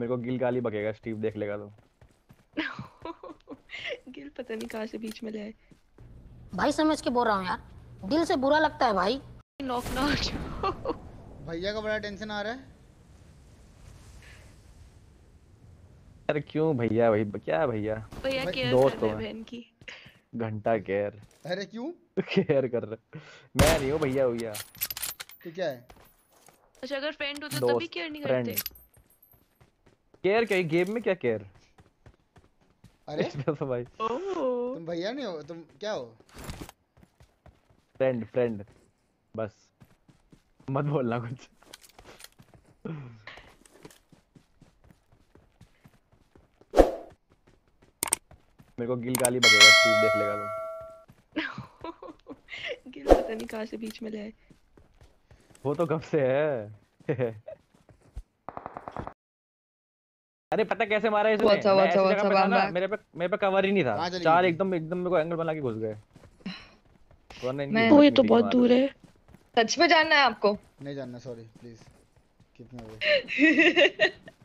मेरे को गिल गाली बकेगा, स्टीव देख लेगा तो। गिल पता नहीं कहाँ से बीच में ले आए। भाई समझ के बोल रहा हूँ यार, दिल से बुरा लगता है भाई। नॉक ना हो जाओ। भैया का बड़ा टेंशन आ रहा है। अरे क्यों भैया, भाई क्या भैया, भैया भाई केयर कर दोस्त रहे हो हैं मैं। बहन की। घंटा केयर। अरे क्यों? केयर कर रहे। मैं नहीं हूँ भैया भैया, तो क्या है? अच्छा अगर फ्रेंड होते तभी दोस्त केयर नहीं फ्रेंड। करते। केयर क्या गेम में, क्या केयर अरे इसमें तो भाई। ओह तुम भैया नहीं हो, तुम क्या हो? फ्रेंड फ्रेंड बस, मत बोलना कुछ। मेरे को गिल गाली बकेगा, स्टीव देख लेगा तो। गिल पता नहीं कहाँ से बीच में ले आए। वो तो कब से है। अरे पता कैसे मारा इसने, मैं ऐसी जगह पे था I'm ना, back. मेरे पे कवर ही नहीं था। कहाँ चली गई चार थी? एकदम एकदम मेरे को एंगल बना के घुस गए, वरना इनकी मैं हिम्मत ये नहीं तो थी कि बहुत मार दूर देते। है। सच में जानना है आपको? नहीं जानना, sorry please keep me away.